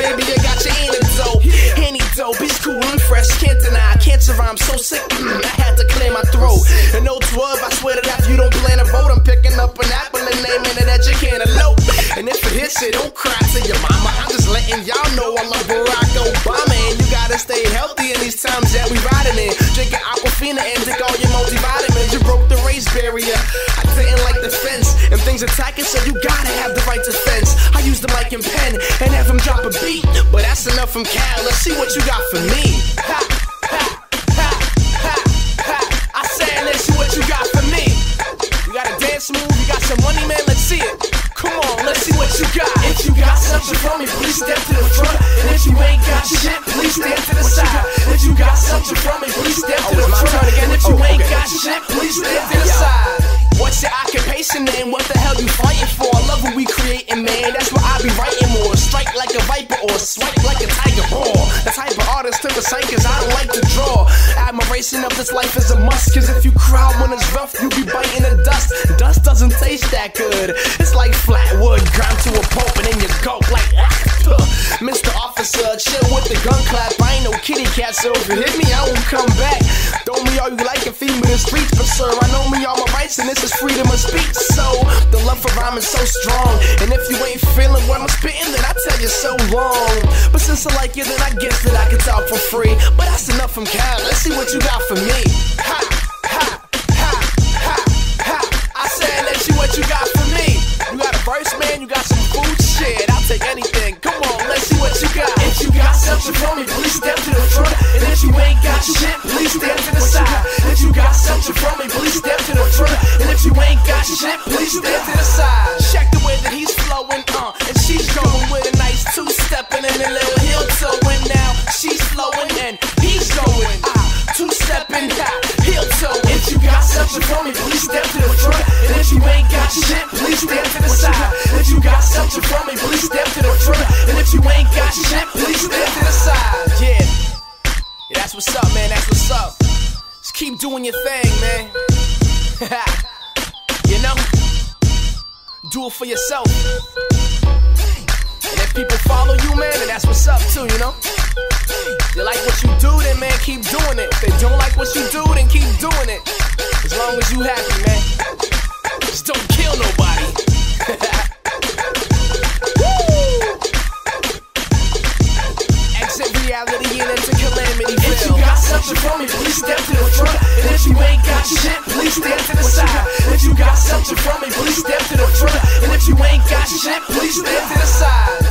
baby, you got your antidote. Antidote, beats cool and fresh, can't deny. Cancer rhyme so sick, I had to clear my throat. And no 12, I swear that if you don't plan to vote, I'm picking up an apple and naming it that you can't elope. And if it hits it, don't cry to your mama. I'm just letting y'all know I love Barack Obama. And you gotta stay healthy in these times that we riding in. Drinking Aquafina and take all your multivitamins. You broke the race barrier, I didn't like the fence. And things attacking, so you gotta have the right defense. I use the mic and pen and have him drop a beat. But that's enough from Cal, let's see what you got for me. Ha, ha, ha, ha, ha. I said, let's see what you got for me. You got a dance move, you got some money, man, let's see it. Come on, let's see what you got. If you got something for me, please step to the front. And if you ain't got shit, please stand to the side. If you got something for me, please step to the front. And if you ain't got shit, please stand to the side. What's your occupation and what the hell you fighting for? I love what we creating, man, that's what I be writing more. Strike like a viper or swipe like a tiger roar. The type of artist to recite cause I don't like to draw. Admiration of this life is a must, cause if you cry when it's rough, you be biting the dust. Dust doesn't taste that good, it's like flat wood ground to a pulp and then you go like Mr. Officer, chill with the gun clap. I ain't no kitty cat, so if you hit me, I won't come back. Throw me all you like and feed me the streets, but sir, I know me all my rights and this is freedom of speech. So, the love for rhyme is so strong. And if you ain't feeling what I'm spitting, then I tell you so long. But since I like you, then I guess that I can talk for free. But that's enough from Cal, let's see what you got for me. Ha, ha, ha, ha, ha. I said, let's see what you got for me. You got a verse, man, you got some food, shit, I'll take anything. Come on, let's see what you got. If you got something for me, please step to the front. And if you ain't got shit, please stand to the side. If you got something for me, please step to the front. And if you ain't got shit, please stand to the side. Check the way that he's flowing, and she's going with a nice two-stepping and a little heel toeing. Now she's flowing and he's going two-stepping, heel toe. If you got something for me, please step to the front. And if you ain't got shit, please stand to the side. If you got something for me, please step to the front. And if you ain't got shit, please stand to the side. Yeah, that's what's up, man, that's what's up. Just keep doing your thing, man. You know, do it for yourself. And if people follow you, man, then that's what's up too, you know. You like what you do, then man, keep doing it. If they don't like what you do, then keep doing it. As long as you happy, man. Just don't kill nobody. Exit reality and into calamity. If you got something for me, please step to the front. And if you ain't got shit, please stand to the side. If you got something for me, please step to the front. And if you ain't got shit, please stand to the side.